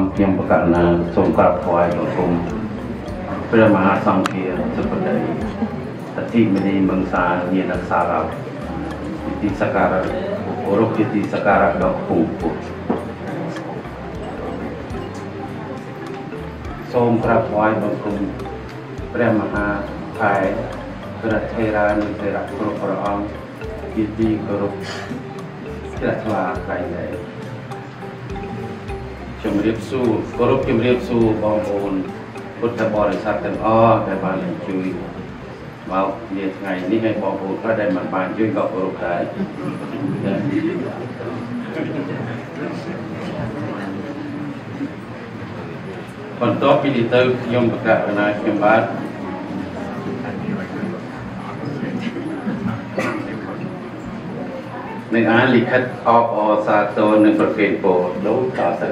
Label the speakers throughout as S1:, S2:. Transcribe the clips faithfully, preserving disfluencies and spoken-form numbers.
S1: ខ្ញុំប្រកាសណាសូមក្រាបថ្វាយបង្គំព្រះមហាសង្ឃាសុបតីអធិមនីមង្សាញាណសារៈទីសក្ការៈគោរពជាទីសក្ការៈដ៏ខ្ពង់ខ្ពស់សូមក្រាបថ្វាយបង្គំព្រះមហាថៃព្រះថេរានុថេរៈគ្រប់ព្រះអង្គជាទីគោរពជ្រះថ្លាក្រៃលែងជំរាបសួរគោរពជំរាបសួរបងប្អូនពុទ្ធបរិស័ទទាំងអស់ដែលបានអញ្ជើញមកនាថ្ងៃនេះឲ្យបងប្អូនខ្លះដែលមិនបានជួយក៏គោរពដែរបន្ទាប់ពីនេះទៅខ្ញុំប្រកាសណាខ្ញុំបាទនឹងអានលិខិតអបអរសាទរនឹងប្រគេនពរដូចតទៅ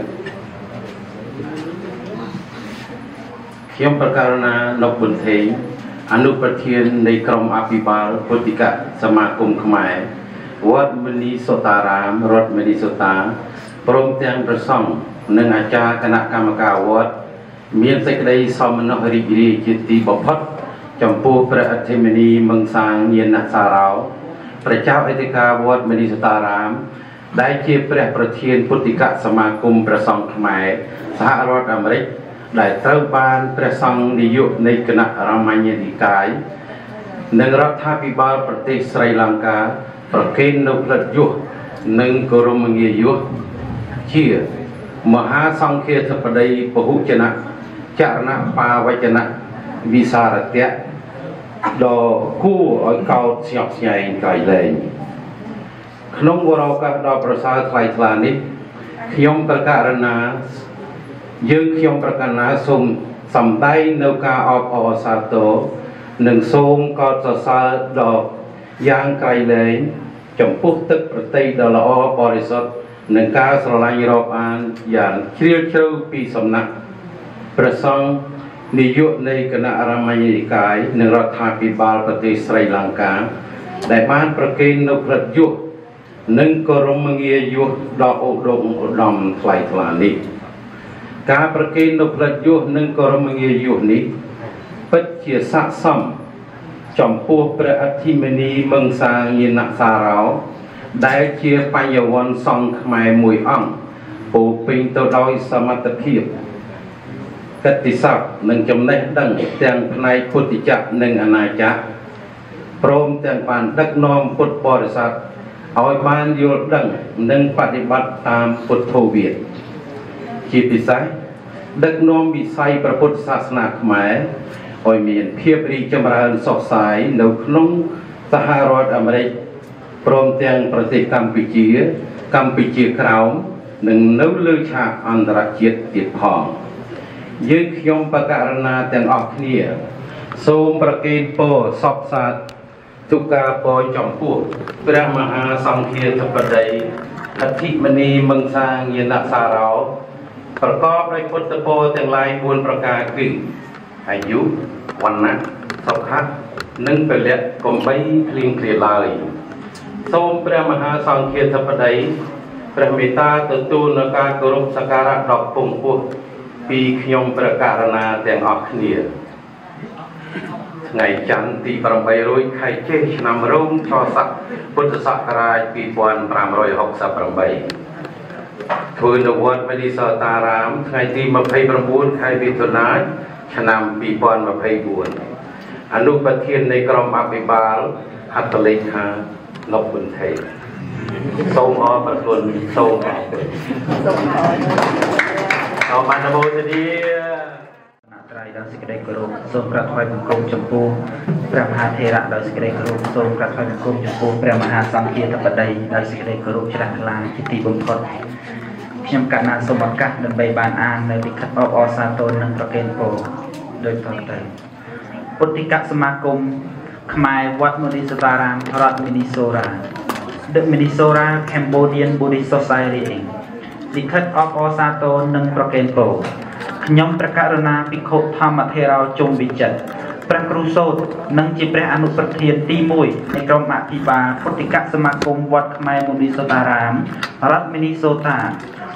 S1: ខ្ញុំប្រកាសណានប់បន្ថេងអនុប្រធាននៃក្រុមអភិបាលពុទ្ធិកសមាគមខ្មែរវត្តមនីសូតារាមរដ្ឋមនីសូតាព្រមទាំងព្រះសង្ឃនិងអាចារ្យគណៈកម្មការវត្តមានសេចក្តីសមណរីករាយជាទីបំផុតចំពោះព្រះអធិមនីមង្សាញាណសារោព្រះចៅអធិការវត្តមនីសូតារាមដែលជាព្រះប្រធានពុទ្ធិកសមាគមព្រះសង្ឃខ្មែរសហរដ្ឋអាមេរិកដែលត្រូវបានព្រះសង្ឃនាយកនៃគណៈរាមាញនិកាយនិងរដ្ឋាភិបាលប្រទេសស្រីលង្កាប្រគេននូវផ្លិតយុទ្ធនិងគោរមងារយុទ្ធជាមហាសង្ឃាធិបតីពហុជនៈចរណបាវចនៈវិសារតៈដ៏គួរឲ្យកោតស្ញប់ស្ញែងក្រៃលែងក្នុងវរឱកាសដ៏ប្រសើរថ្លៃថ្លានេះខ្ញុំប្រកាសណាយើងខ្ញុំប្រកាសណាសូមសម្ដែងនៅការអបអរសាទរនិងសូមកោតសរសើរដ៏យ៉ាងក្រៃលែងចំពោះទឹកប្រតិដ៏ល្អបរិសុទ្ធនិងការស្រឡាញ់រាប់អានយ៉ាងជ្រាលជ្រៅពីសំណាក់ព្រះសង្ឃនាយកនៃគណៈរាមាញនិកាយនិងរដ្ឋាភិបាលប្រទេសស្រីលង្កាដែលបានប្រគេននូវផ្លិតយុទ្ធនិងគោរមងារយុទ្ធដ៏ឧត្តមឧត្តមថ្លៃថ្លានេះការប្រគេននូវផ្លិតយុទ្ធនិងគោរមងារយុទ្ធនេះពិតជាស័ក្តិសមចំពោះព្រះអធិមនីមង្សាញាណសារោដែលជាបញ្ញវន្តសង្ឃខ្មែរមួយអង្គពោពេញទៅដោយសមត្ថភាពកិត្តិស័ព្ទនិងចំណេះដឹងទាំងផ្នែកពុទ្ធិចក្រនិងអនាចក្រព្រមទាំងបានដឹកនាំពុទ្ធបរិស័ទឲ្យបានយល់ដឹងនិងបប្រតិបត្តិតាមពុទ្ធោវាទជាពិសេសដឹកនាំវិស័យព្រះពុទ្ធសាសនាខ្មែរឲ្យមានភាពរីកចម្រើនសុខសាយនៅក្នុងសហរដ្ឋអាមេរិកព្រមទាំងប្រទេសកម្ពុជាកម្ពុជាក្រោមនិងនៅលើឆាកអន្តរជាតិទៀតផងយើងខ្ញុំបកករណាទាំងអស់គ្នាសូមប្រគេនពរសពសាទទុការពរចំពោះព្រះមហាសង្ឃាធិបតីអធិមនីមង្សាញាណសារោប្រកបដោយពុទ្ធពរទាំងឡាយបួនប្រការគឺអាយុវណ្ណៈសុខៈនិងពលៈកុំបីភ្លៀងគ្រាឡើយសូមព្រះមហាសង្ឃាធិបតីព្រះមេត្តាទទួលនូវការគោរពសក្ការៈដ៏ខ្ពង់ខ្ពស់ពីខ្ញុំព្រះករណាទាំងអស់គ្នាថ្ងៃច័ន្ទទីប្រាំបីរោចខែចេសឆ្នាំរោងឆស័កពុទ្ធសករាជពីរពាន់ប្រាំរយហកសិបប្រាំបីធ្វើនៅវត្តមនីសោតារាមថ្ងៃទីម្ភៃប្រាំបួនខែមិថុនាឆ្នាំពីរពាន់ម្ភៃបួនអនុប្រធាននៃក្រុមអភិបាលហត្ថលេខានប់បន្ថេសូមអរព្រគុណសូមអរគុណសូមអនុមោទនាត្រៃដល់សេចក្តីគោរពសូមប្រាថ្នាបង្គំចំពោះព្រះមហាថេរៈដោយសេចក្តីគោរពសូមប្រាថ្នាបង្គំចំពោះព្រះមហាសង្ឃាធិបតីដោយសេចក្តីគោរពជ្រះថ្លាជាទីបំផុតខ្ញុំកណាសូមឱកាសដើម្បីបានអាននៅលិខិតអបអរសាទរនិងប្រគេនពរដោយតទៅពុទ្ធិកសមាគមខ្មែរវត្តមុនីសតារាមរដ្ឋមីនីសូរ៉ា The Minnesota Cambodian Buddhist Society លិខិតអបអរសាទរនិងប្រគេនពរខ្ញុំព្រះករុណាភិក្ខុធម្មថេរោជុំវិចិត្រព្រះគ្រូសូត្រនិងជាព្រះអនុប្រធានទីមួយនៃក្រុមអភិបាលពុទ្ធិកសមាគមវត្តខ្មែរមុនីសូតារាមរដ្ឋមីនីសូតា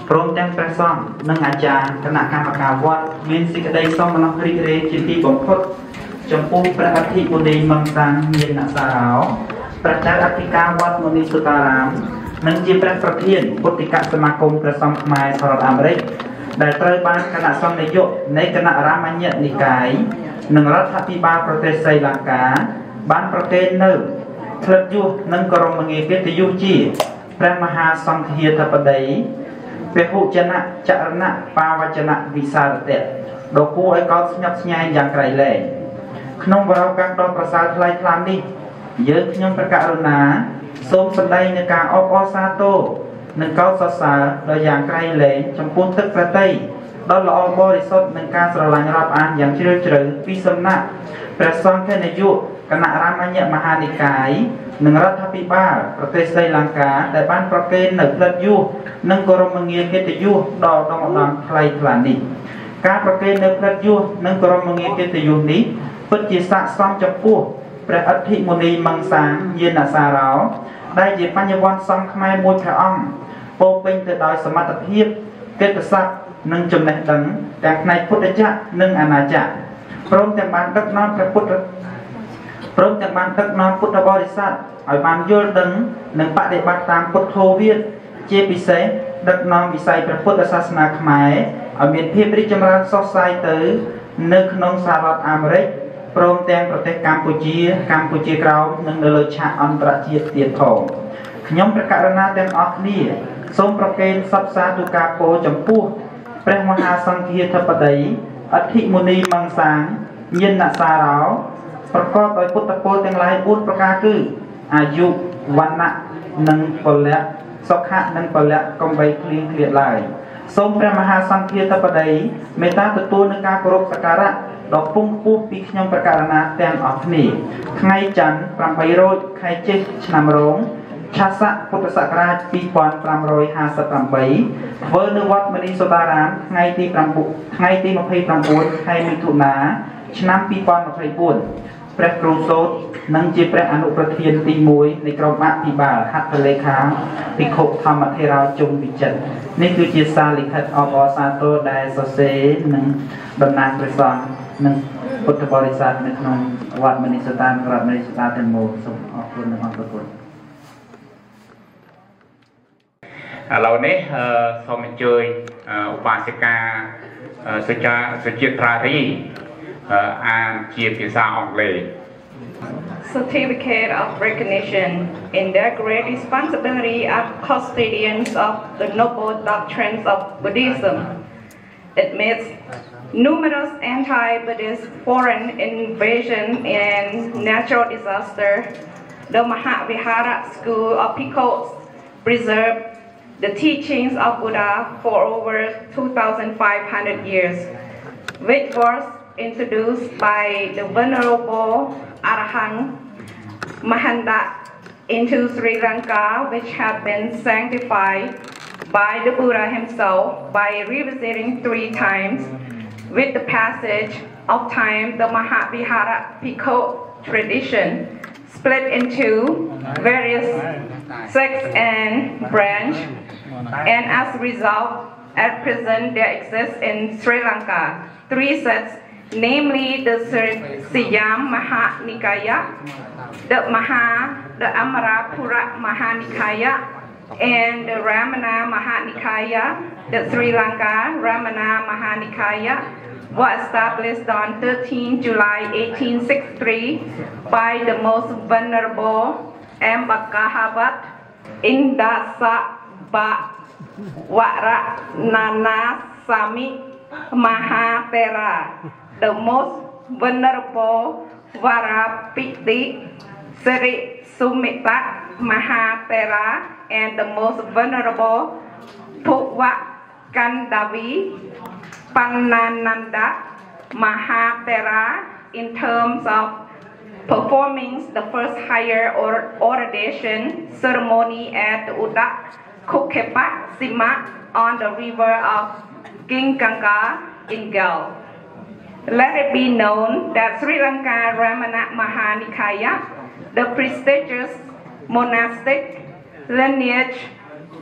S2: ព្រមទាំងព្រះសង្ឃនិងអាចារ្យគណៈកម្មការវត្តមានសេចក្តីសោមនស្សរីករាយជាទីបំផុតចំពោះព្រះអធិមុនីមង្សាមានណសារោព្រះចៅអធិការវត្តមុនីសុតារាមនិងជាព្រះប្រធានពុទ្ធិកសមាគមព្រះសង្ឃខ្មែរសហរដ្ឋអាមេរិកដែលត្រូវបានគណៈសង្ឃនាយកនៃគណៈរាមញ្ញនិកាយនិងរដ្ឋាភិបាលប្រទេសស្រីលង្កាបានប្រកេននៅផ្លិតយុះនិងគោរមងារកិត្តិយសជាព្រះមហាសង្ឃាធិបតីពហុចនៈចរណៈបាវចនៈវិសារតៈដ៏គួរឲ្យកោតស្ញប់ស្ញែងយ៉ាងក្រៃលែងក្នុងវរឱកាសដ៏ប្រសើរថ្លៃថ្លានេះយើងខ្ញុំព្រះករុណាសូមសម្ដែងនៅការអបអរសាទរនិងកោតសរសើរដ៏យ៉ាងក្រៃលែងចំពោះទឹកប្រតីដ៏ល្អបរិសុទ្ធនិងការស្រឡាញ់រាប់អានយ៉ាងជ្រាលជ្រៅពីសំណាក់ព្រះសង្ឃនាយកគណៈរាមញ្ញមហានិកាយនិងរដ្ឋាភិបាលប្រទេសស្រីលង្កាដែលបានប្រកេននៅផ្លិតយុះនិងគោរមងារកិត្តិយសដ៏ដងអដំថ្លៃថ្លានេះការប្រកេននៅផ្លិតយុះនិងគោរមងារកិត្តិយសនេះពិតជាស័ក្តិសមចំពោះព្រះអធិមុនីមង្សាយានសារោដែលជាបញ្ញវន្តសង្ឃខ្មែរមួយព្រះអង្គពោពេញទៅដោយសមត្ថភាពកិត្តិស័ព្ទនិងចំណេះដឹងទាំងផ្នែកពុទ្ធចក្រនិងអាណាចក្រព្រមទាំងបានដឹកនាំព្រះពុទ្ធព្រមទាំងបានដឹកនាំពុទ្ធបរិស័ទឲ្យបានយល់ដឹងនិងបដិបត្តិតាមពុទ្ធោវាទជាពិសេសដឹកនាំវិស័យព្រះពុទ្ធសាសនាខ្មែរឲ្យមានភាពរីកចម្រើនសុខសាយទៅនៅក្នុងសហរដ្ឋអាមេរិកព្រមទាំងប្រទេសកម្ពុជាកម្ពុជាក្រោមនិងនៅលើឆាកអន្តរជាតិទៀតផងខ្ញុំព្រះករុណាទាំងអស់គ្នាសូមប្រគេនសព្វសាធុការពោចំពោះព្រះមហាសង្ឃាធិបតីអធិមុនីមង្សាញាណសារោប្រកបដោយពុទ្ធពលទាំងឡាយបួនប្រការគឺអាយុវណ្ណៈនិងពលៈសុខៈនិងពលៈកុំបីឃ្លៀងឃ្លាតឡើយសូមព្រះមហាសង្ឃាធិបតីមេត្តាទទួលនឹងការគោរពសក្ការៈដ៏ពងខ្ពស់ពីខ្ញុំព្រះករុណាទាំងអស់គ្នាថ្ងៃច័ន្ទប្រាំបីរោចខែចេសឆ្នាំរោងឆាស័កពុទ្ធសករាជពីរពាន់ប្រាំរយហាសិបប្រាំបីធ្វើនៅវត្តមនីសូតារាមថ្ងៃទីប្រាំថ្ងៃទីម្ភៃប្រាំបួនខែមិថុនាឆ្នាំពីរពាន់ម្ភៃបួនព្រះគ្រូសូត្រនិងជាព្រះអនុប្រធានទីមួយនៃក្រុមអភិបាលហត្ថលេខាភិក្ខុធម្មថេរោជុំវិចិត្រនេះគឺជាសារលិខិតអបអរសាទរដែលសរសេរនិងតំណាងព្រះសង្ឃនិងពុទ្ធបរិស័ទនៅក្នុងវត្តមនីសូតារាមរដ្ឋមនីសូតាទាំងមូលសូមអរគុណនិងអរគុណឥឡូវនេះសូមអញ្ជើញឧបាសិកាសុជាសុជាត្រារីអានជាភាសាអង់គ្លេស
S3: Certificate of recognition in their great responsibility as custodians of the noble doctrines of Buddhism. Amidst numerous anti-Buddhist foreign invasion and natural disaster, the Mahavihara School of Pickles preserved the teachings of Buddha for over two thousand five hundred years, which was introduced by the Venerable Arahant Mahanda into Sri Lanka, which had been sanctified by the Buddha himself by revisiting three times. With the passage of time, the Mahavihara Pickle tradition split into various sects and branch, and as a result, at present there exists in Sri Lanka three sects, namely the Siam Mahanikaya, the Maha, the Amarapura Mahanikaya, and the Ramana Mahanikaya. The Sri Lanka Ramana Mahanikaya was established on thirteenth July eighteen sixty-three by the most venerable Ambakahavat Indasa Vara Nana Sami Mahapera, the most venerable Varapiti Sri Sumita Mahapera, and the most venerable Puva Kandavi Panananda Mahapera in terms of performing the first higher or ordination ceremony at the Uda Kukepa Sima on the river of Ginganga in Gal. Let it be known that Sri Lanka Ramana Mahanikaya, the prestigious monastic lineage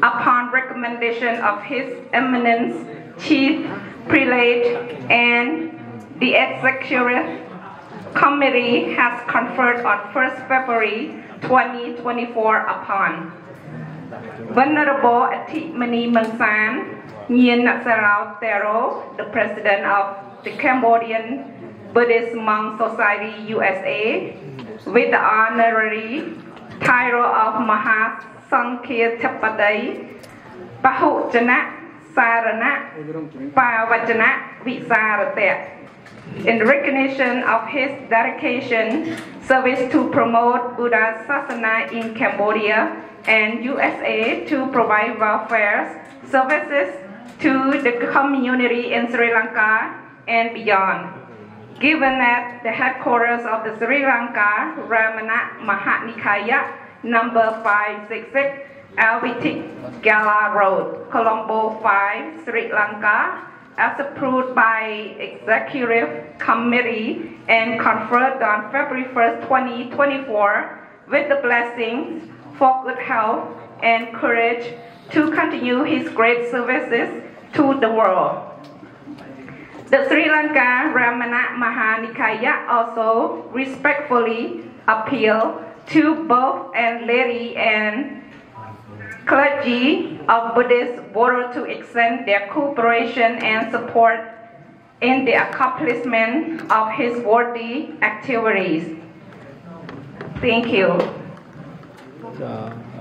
S3: upon recommendation of His Eminence Chief Prelate and the Executive Committee has conferred on first February twenty twenty-four upon Venerable Athimani Mangsan Nyen Natsarao Thero, the President of the Cambodian Buddhist Monk Society U S A, with the honorary title of Mahasankirtapadai Pahujana Sarana Pavajana Visarate, in recognition of his dedication, service to promote Buddha Sasana in Cambodia and U S A to provide welfare services to the community in Sri Lanka and beyond. Given at the headquarters of the Sri Lanka Ramana Mahanikaya, number five sixty-six, Alvitik Gala Road, Colombo five, Sri Lanka, as approved by Executive Committee and conferred on February first, twenty twenty-four, with the blessings for good health and courage to continue his great services to the world. The Sri Lanka Ramana Mahanikaya also respectfully appeal to both and lady and clergy of Buddhist order to extend their cooperation and support in the accomplishment of his worthy activities. Thank you.
S4: Yeah.